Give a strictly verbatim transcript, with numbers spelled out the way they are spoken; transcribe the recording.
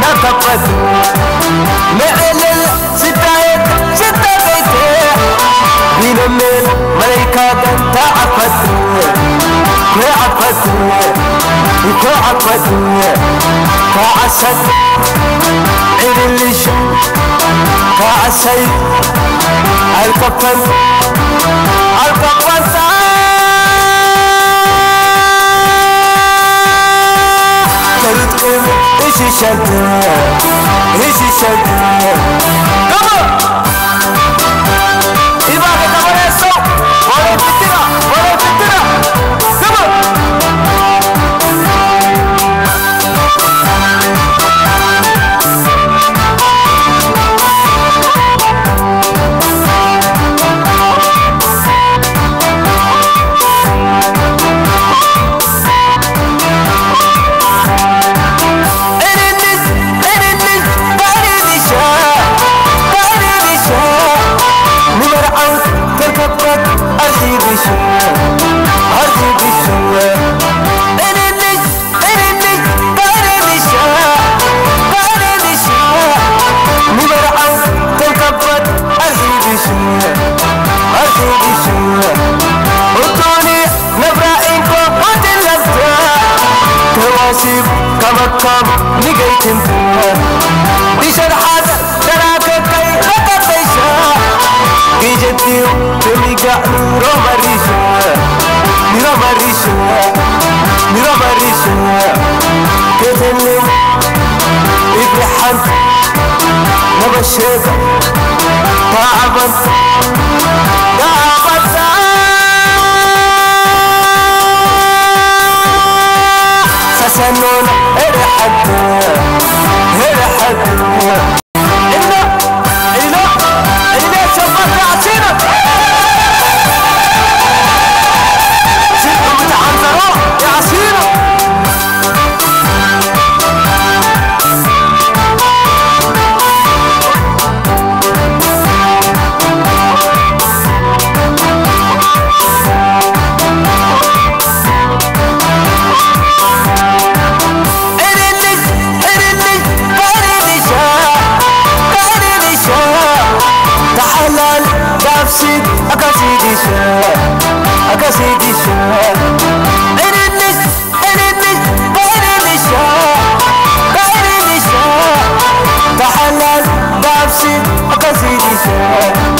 نكبت معلل ستايك ستة بيتي بين من ملائكة تعفت تعفت تعفت كعسد عرلش كعسي الكفن الكفن ترتقم إيش شد إيش شد كمان إبا كمان يسوع ولا فتنة ولا فتنة كمان كم نجيت انت بشرحات تراك كي لقد تيشا جيجتي تميجا نورا مريشا نورا مريشا نورا مريشا كيفني إبرحان نبشيك تعبا تعبا سسنون الحد الحد إلا إلا إلا شفت عسيرة سيبكم متعنزروا يا عسيرة أكاسيد أكاسيد شاء أكاسيد شاء إنني إنني غيرني شاء غيرني شاء تحلل نفسي أكاسيد شاء